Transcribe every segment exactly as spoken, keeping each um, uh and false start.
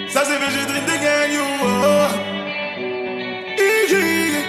Ça c'est fait, j'ai drink de gang, yo. Oh. Iggy.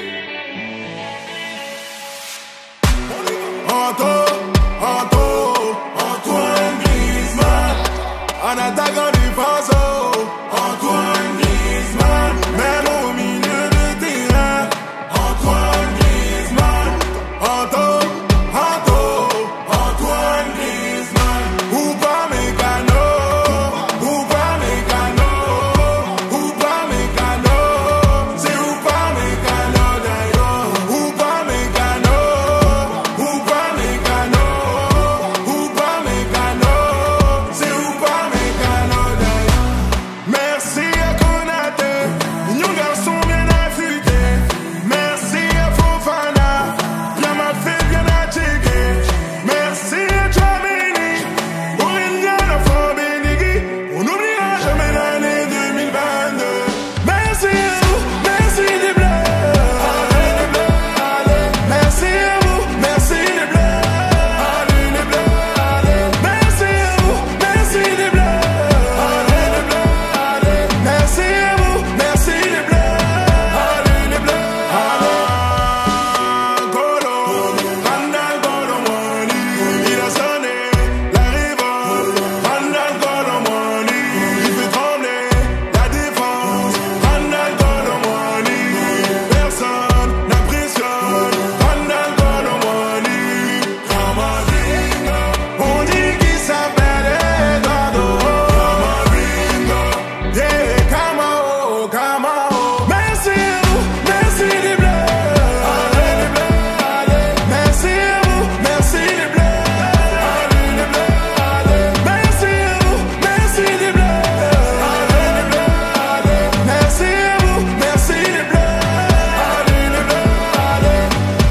Anto, Anto, Antoine Griezmann. En attaquant défense, Antoine Griezmann. Même au milieu de terrain, Antoine Griezmann. Anto, Anto, Antoine Griezmann. Ou pas mécano, ou pas mécano, ou pas mécano. C'est ou pas mécano d'ailleurs. Ou pas mécano, ou pas mécano, ou pas mécano. C'est ou pas mécano d'ailleurs. Merci à Konaté, mignon garçon bien affûté. Merci à Fofana, bien mal fait, bien attiqué. Merci à Tchouaméni, Aurélien Fambénigui. On n'oubliera jamais l'année deux mille vingt-deux. Merci à vous, merci les bleus. Allez les bleus, allez. Merci à vous, merci les bleus. Allez les bleus, allez. Merci à vous, merci les bleus. Allez les bleus, allez. Merci à vous, merci les bleus. Allez les bleus, allez. Golo, Randal Golo Mwani. Il a sonné la révolte. Randal Golo Mwani. Il fait trembler la défense. Randal Golo Mwani. Personne n'impressionne. Randal Golo Mwani. Camavinga. On dit qu'il s'appelle Eduardo. Camavinga. Yeah, Camao, Camao. Merci à vous, merci les bleus. Allez les bleus, allez. Merci à vous, merci les bleus. Allez les bleus, allez. Merci à vous, merci les bleus. Allez les bleus, allez. Merci à vous, merci les bleus. Allez les bleus, allez.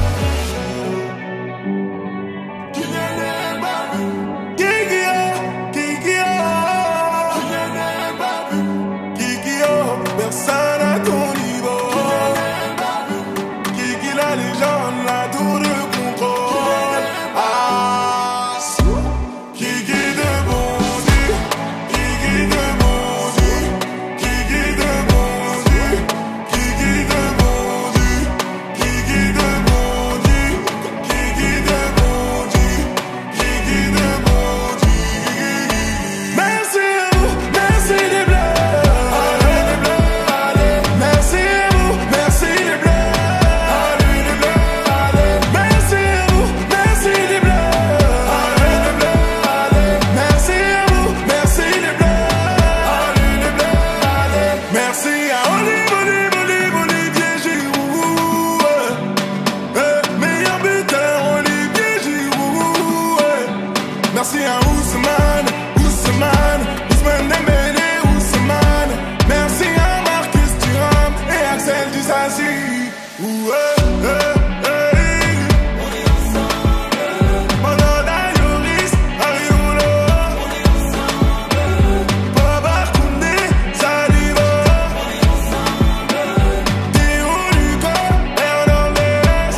Kylian Mbappé. Kiki-o, Kiki-o. Kylian Mbappé. Kiki-o, personne à ton niveau. Kiki la légende, la tour de contrôle. Ah, Kiki de bon Dieu, Kiki de bon Dieu, Kiki de bon Dieu, Kiki de bon Dieu, Kiki de bon Dieu, Kiki de bon Dieu, Kiki de bon Dieu. Merci à vous, merci les bleus. Allez les bleus, allez. Merci à vous, merci les bleus. Allez les bleus, allez. Merci à vous, merci les bleus. Allez les bleus, allez. Merci à vous, merci les bleus. Allez les bleus, allez. Merci à Olive, Olive, Olive, Olivier Giroud. Eh, meilleur buteur, Olivier Giroud. Eh. Merci à Ousmane, Ousmane, Ousmane Dembélé, Ousmane. Merci à Marcus Thuram et Axel Disasi. Ouais, eh, eh. Monada Yoris, Ariolo. Papa Koundé, Saliba. Théo Luca, Hernandez.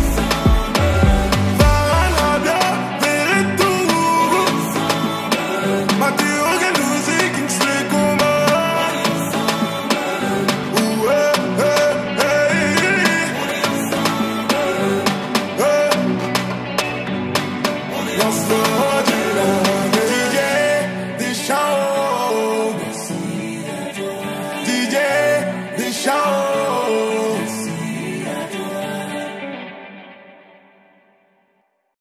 Varane, Rabiot, Verretou. Matteo Gendouzi, Kingsley Coman. Ouais, eh, eh. Eh. Lance-toi du lac. Didier Deschamps. Didier Deschamps.